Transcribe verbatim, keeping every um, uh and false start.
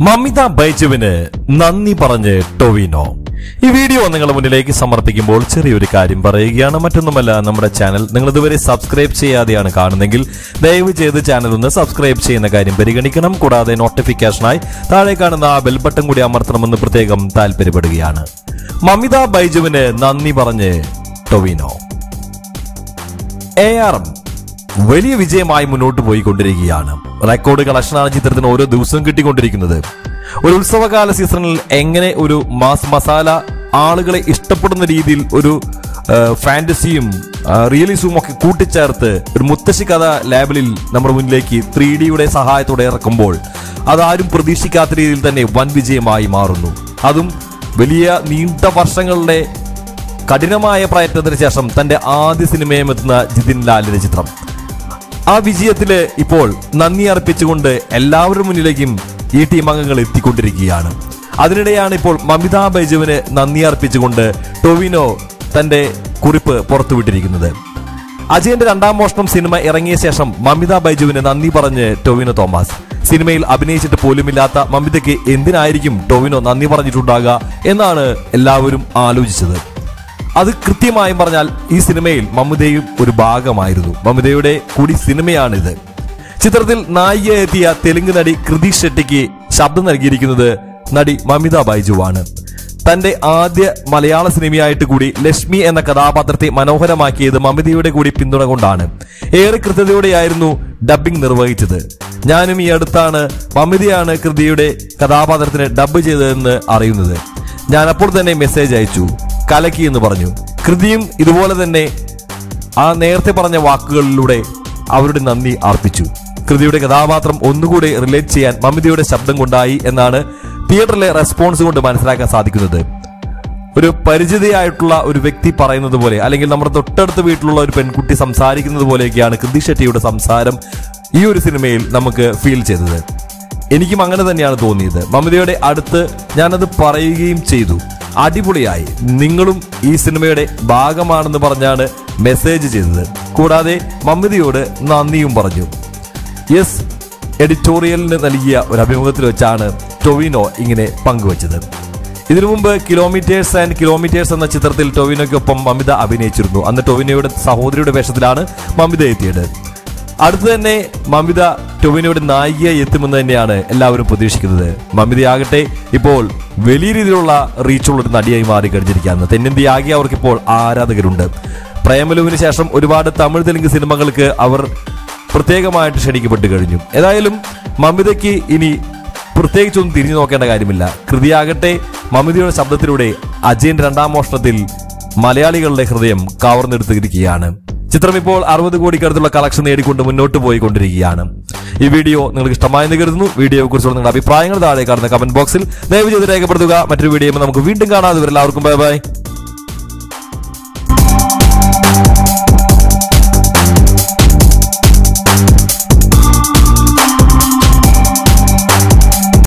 മമിത ബൈജുവിന് നന്ദി പറഞ്ഞ് ടൊവിനോ. ഈ വീഡിയോ നിങ്ങളുടെ മുന്നിലേക്ക് സമർപ്പിക്കുമ്പോൾ ചെറിയൊരു കാര്യം പറയുകയാണ്. മറ്റൊന്നുമല്ല, നമ്മുടെ ചാനൽ നിങ്ങൾ ഇതുവരെ സബ്സ്ക്രൈബ് ചെയ്യാതെയാണ് കാണുന്നെങ്കിൽ ദയവ് ചെയ്ത് ചാനൽ ഒന്ന് സബ്സ്ക്രൈബ് ചെയ്യുന്ന കാര്യം പരിഗണിക്കണം. കൂടാതെ നോട്ടിഫിക്കേഷനായി താഴെ കാണുന്ന ആ ബെൽ ബട്ടൺ കൂടി അമർത്തണമെന്ന് പ്രത്യേകം താല്പര്യപ്പെടുകയാണ്. മമിത ബൈജുവിന് നന്ദി പറഞ്ഞ് ടൊവിനോ. എ ആർ എം വലിയ വിജയമായി മുന്നോട്ട് പോയിക്കൊണ്ടിരിക്കുകയാണ്. റെക്കോർഡ് കളക്ഷനാണ് ചിത്രത്തിന് ഓരോ ദിവസവും കിട്ടിക്കൊണ്ടിരിക്കുന്നത്. ഒരു ഉത്സവകാല സീസണിൽ എങ്ങനെ ഒരു മാസ് മസാല ആളുകളെ ഇഷ്ടപ്പെടുന്ന രീതിയിൽ ഒരു ഫാന്റസിയും റിയലിസവും ഒക്കെ കൂട്ടിച്ചേർത്ത് ഒരു മുത്തശ്ശി കഥ ലേബലിൽ നമ്മുടെ മുന്നിലേക്ക് ത്രീ ഡിയുടെ സഹായത്തോടെ ഇറക്കുമ്പോൾ അതാരും പ്രതീക്ഷിക്കാത്ത രീതിയിൽ തന്നെ വൻ വിജയമായി മാറുന്നു. അതും വലിയ നീണ്ട വർഷങ്ങളുടെ കഠിനമായ പ്രയത്നത്തിന് ശേഷം തന്റെ ആദ്യ സിനിമയും എത്തുന്ന ജിതിൻ ലാലിന്റെ ചിത്രം. ആ വിജയത്തില് ഇപ്പോൾ നന്ദി അർപ്പിച്ചുകൊണ്ട് എല്ലാവരുടെ മുന്നിലേക്കും ഈ ടീം അംഗങ്ങൾ എത്തിക്കൊണ്ടിരിക്കുകയാണ്. അതിനിടെയാണ് ഇപ്പോൾ മമിത ബൈജുവിന് നന്ദി അർപ്പിച്ചുകൊണ്ട് ടൊവിനോ തന്റെ കുറിപ്പ് പുറത്തുവിട്ടിരിക്കുന്നത്. അജയന്റെ രണ്ടാം മോഷണം സിനിമ ഇറങ്ങിയ ശേഷം മമിത ബൈജുവിന് നന്ദി പറഞ്ഞ് ടൊവിനോ തോമസ്. സിനിമയിൽ അഭിനയിച്ചിട്ട് പോലുമില്ലാത്ത മമിതയ്ക്ക് എന്തിനായിരിക്കും ടൊവിനോ നന്ദി പറഞ്ഞിട്ടുണ്ടാകുക എന്നാണ് എല്ലാവരും ആലോചിച്ചത്. അത് കൃത്യമായും പറഞ്ഞാൽ ഈ സിനിമയിൽ മമിതയും ഒരു ഭാഗമായിരുന്നു. മമിതയുടെ കൂടി സിനിമയാണിത്. ചിത്രത്തിൽ നായിക എത്തിയ തെലുങ്ക് നടി കൃതി ഷെട്ടിക്ക് ശബ്ദം നൽകിയിരിക്കുന്നത് നടി മമിത ബൈജുവാണ്. തന്റെ ആദ്യ മലയാള സിനിമയായിട്ട് കൂടി ലക്ഷ്മി എന്ന കഥാപാത്രത്തെ മനോഹരമാക്കിയത് മമിതയുടെ കൂടി പിന്തുണ കൊണ്ടാണ്. ഏറെ കൃത്യതയോടെയായിരുന്നു ഡബ്ബിംഗ് നിർവഹിച്ചത്. ഞാനും ഈ അടുത്താണ് മമിതയാണ് കൃതിയുടെ കഥാപാത്രത്തിന് ഡബ്ബ് ചെയ്തതെന്ന് അറിയുന്നത്. ഞാൻ അപ്പോൾ തന്നെ മെസ്സേജ് അയച്ചു, കലക്കി എന്ന് പറഞ്ഞു. കൃതിയും ഇതുപോലെ തന്നെ ആ നേരത്തെ പറഞ്ഞ വാക്കുകളിലൂടെ അവരുടെ നന്ദി അർപ്പിച്ചു. കൃതിയുടെ കഥാപാത്രം ഒന്നുകൂടി റിലേറ്റ് ചെയ്യാൻ മമിതയുടെ ശബ്ദം കൊണ്ടായി എന്നാണ് തിയേറ്ററിലെ റെസ്പോൺസ് കൊണ്ട് മനസ്സിലാക്കാൻ സാധിക്കുന്നത്. ഒരു പരിചിതയായിട്ടുള്ള ഒരു വ്യക്തി പറയുന്നത് പോലെ, അല്ലെങ്കിൽ നമ്മുടെ തൊട്ടടുത്ത വീട്ടിലുള്ള ഒരു പെൺകുട്ടി സംസാരിക്കുന്നത് പോലെയൊക്കെയാണ് കൃതി ഷെട്ടിയുടെ സംസാരം ഈ ഒരു സിനിമയിൽ നമുക്ക് ഫീൽ ചെയ്തത്. എനിക്കും അങ്ങനെ തന്നെയാണ് തോന്നിയത്. മമിതയുടെ അടുത്ത് ഞാനത് പറയുകയും ചെയ്തു. അടിപൊളിയായി, നിങ്ങളും ഈ സിനിമയുടെ ഭാഗമാണെന്ന് പറഞ്ഞാണ് മെസ്സേജ് ചെയ്തത്. കൂടാതെ മമിതയോട് നന്ദിയും പറഞ്ഞു. യെസ് എഡിറ്റോറിയലിന് നൽകിയ ഒരു അഭിമുഖത്തിൽ വെച്ചാണ് ടൊവിനോ ഇങ്ങനെ പങ്കുവച്ചത്. ഇതിനു മുമ്പ് കിലോമീറ്റേഴ്സ് ആൻഡ് കിലോമീറ്റേഴ്സ് എന്ന ചിത്രത്തിൽ ടൊവിനോയ്ക്കൊപ്പം മമിത അഭിനയിച്ചിരുന്നു. അന്ന് ടൊവിനോയുടെ സഹോദരിയുടെ വേഷത്തിലാണ് മമിത എത്തിയത്. അടുത്ത് തന്നെ മമിത ടൊവിനോയുടെ നായികയായി എത്തുമെന്ന് തന്നെയാണ് എല്ലാവരും പ്രതീക്ഷിക്കുന്നത്. മമിതയാകട്ടെ ഇപ്പോൾ വലിയ രീതിയിലുള്ള റീച്ചുള്ള ഒരു നടിയായി മാറി കഴിഞ്ഞിരിക്കുകയാണ്. തെന്നിന്ത്യ ആകെ അവർക്കിപ്പോൾ ആരാധകരുണ്ട്. പ്രേമലുവിന് ശേഷം ഒരുപാട് തമിഴ് തെലുങ്ക് സിനിമകൾക്ക് അവർ പ്രത്യേകമായിട്ട് ക്ഷണിക്കപ്പെട്ട് കഴിഞ്ഞു. ഏതായാലും മമിതയ്ക്ക് ഇനി പ്രത്യേകിച്ചൊന്നും തിരിഞ്ഞു നോക്കേണ്ട കാര്യമില്ല. കൃതിയാകട്ടെ മമിതയുടെ ശബ്ദത്തിലൂടെ അജയന്റെ രണ്ടാം മോഷണത്തിൽ മലയാളികളുടെ ഹൃദയം കവർന്നെടുത്തിരിക്കുകയാണ്. ചിത്രം ഇപ്പോൾ അറുപത് കോടിക്കടുത്തുള്ള കളക്ഷൻ നേടിക്കൊണ്ട് മുന്നോട്ട് പോയിക്കൊണ്ടിരിക്കുകയാണ്. ഈ വീഡിയോ നിങ്ങൾക്ക് ഇഷ്ടമായെന്ന് കരുതുന്നു. വീഡിയോയെ കുറിച്ചുള്ള നിങ്ങളുടെ അഭിപ്രായങ്ങൾ താഴെ കാണുന്ന കമന്റ് ബോക്സിൽ ദയവ് ചെയ്ത് രേഖപ്പെടുത്തുക. മറ്റൊരു വീഡിയോ നമുക്ക് വീണ്ടും കാണാം. അതുവരെ എല്ലാവർക്കും ബൈ ബൈ.